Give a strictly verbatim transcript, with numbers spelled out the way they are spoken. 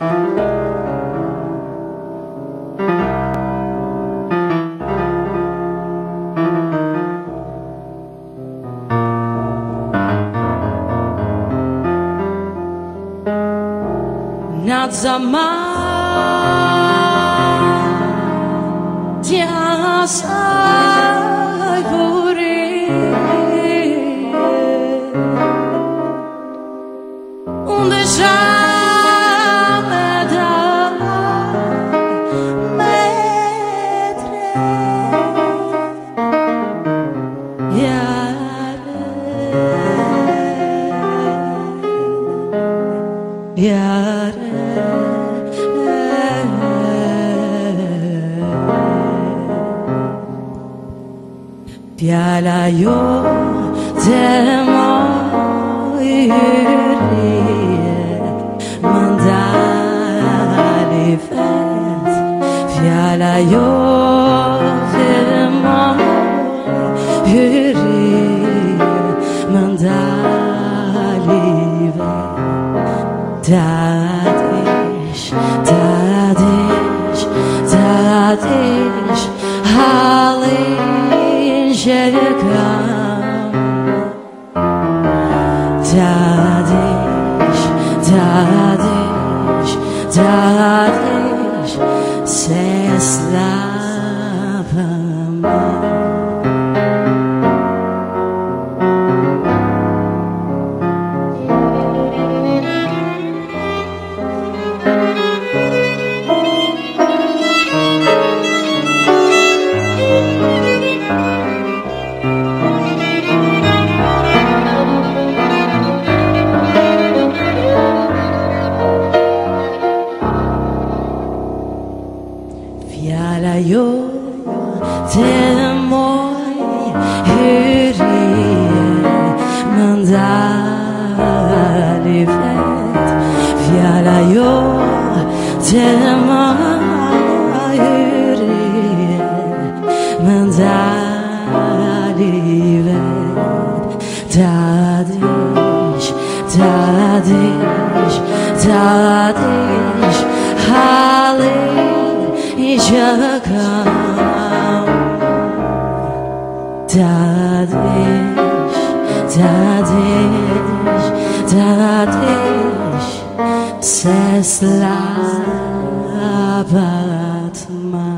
Nad zaman tiasai puri unde jameda metre yare yare Fjalla jo til møyriet, men deilig fett. Fjalla jo til møyriet, men deilig fett. Dadish, dadish, dadish, halleluja. Dadish, dadish, dadish, se slava Fjalla jo til møyriet, men deilig fett. Fjalla jo til møyriet, men deilig fett. Dadish, dadish, dadish, halleluja. Dadish, dadish, dadish, se slavat ma.